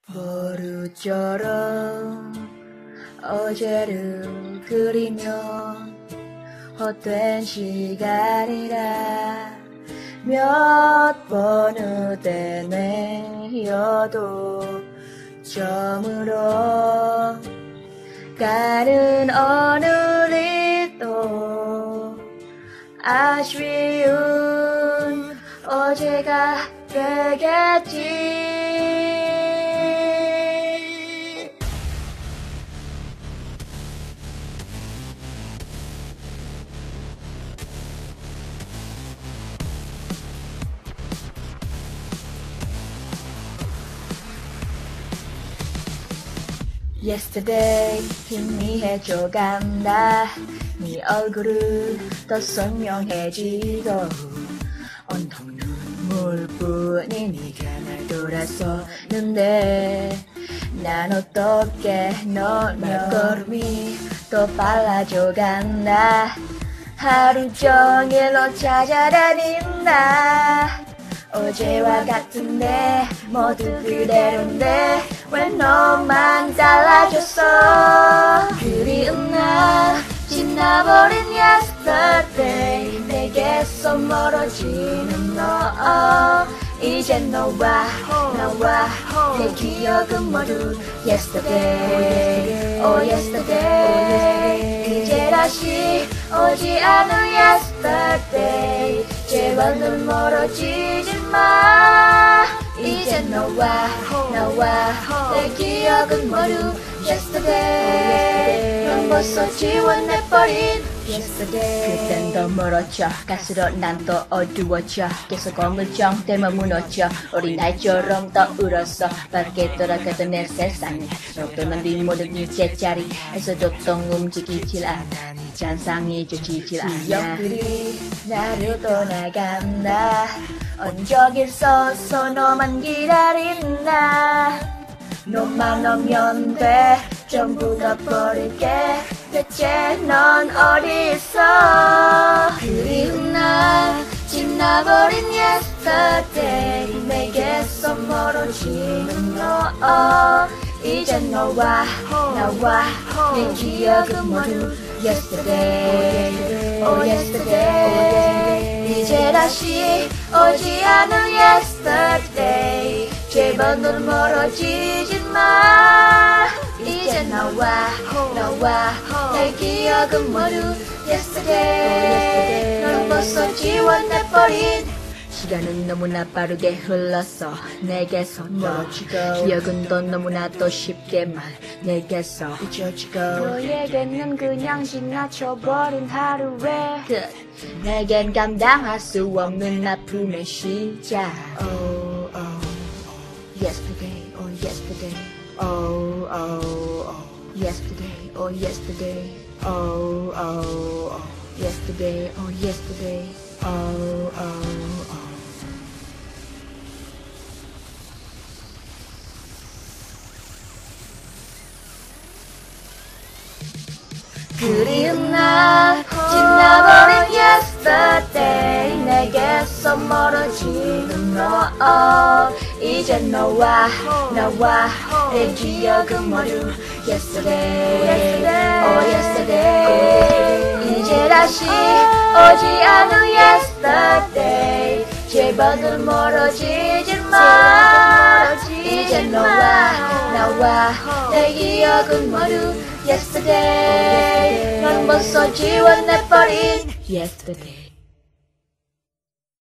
모루처럼 어제를 그리며 헛된 시간이라 몇 번을 떼내어도 저물어 가는 오늘이 또 아쉬운 어제가 되겠지. Yesterday 희미해져간다. 네 얼굴을 더 선명해지고 온통 눈물뿐인 네가 날 돌아서는데 난 어떻게 너며 걸음이 더 빨라져간다. 하루 종일 너 찾아다닌다. 어제와 같은데 모두 그대로인데 왜 너만 달라졌어. 그리운 날 지나버린 yesterday 내게서 멀어지는 너 이젠 너와 나와 내 기억은 모두 yesterday oh yesterday 이제 다시 오지 않을 yesterday 제발 넌 멀어지지 마. 이제 너와 나와 내 기억은 모두 yesterday 넌 벌써 지워내버린 yesterday. 그땐 더 멀었죠. 갈수록 난 더 어두워져. 계속 건물정 때문에 무너져. 어린아이처럼 더 울었어. 밖에 돌아가던 내 세상에 너도 넌 네 모든 제자리에서 도통 움직이질 않아. 네 잔상이 잊혀지질 않아. 기억들이 나를 떠나간다. 언저길 서서 너만 기다린다. 너만 오면 돼. 전부 다 버릴게. 대체 넌 어디 있어. 그리운 날 지나버린 yesterday 내게서 멀어지는 너 이젠 너와 나와 내 기억은 모두 yesterday oh yesterday 이제 다시 오지 않을 yesterday 제발 넌 멀어지지 마. 이제 나와 내 기억은 모두 yesterday 넌 벌써 지워내버린. 시간은 너무나 빠르게 흘렀어. 내게서 멀어지고 기억은 또 너무나 또 쉽게만 내게서 잊혀지고 너에게는 그냥 지나쳐버린 하루의 끝. 내겐 감당할 수 없는 아픔의 시작. Oh oh yesterday oh yesterday oh oh oh yesterday oh yesterday oh oh oh yesterday oh yesterday oh oh oh 그리운 날 지나버린 yesterday 내게서 멀어지는 너 이젠 너와 나와 내 기억은 모두 yesterday oh yesterday 이제 다시 오지 않을 yesterday 제발 넌 멀어지지 마. 이제 너와 나와 내 기억은 모두 yesterday 넌 벌써 지워내버린 yesterday.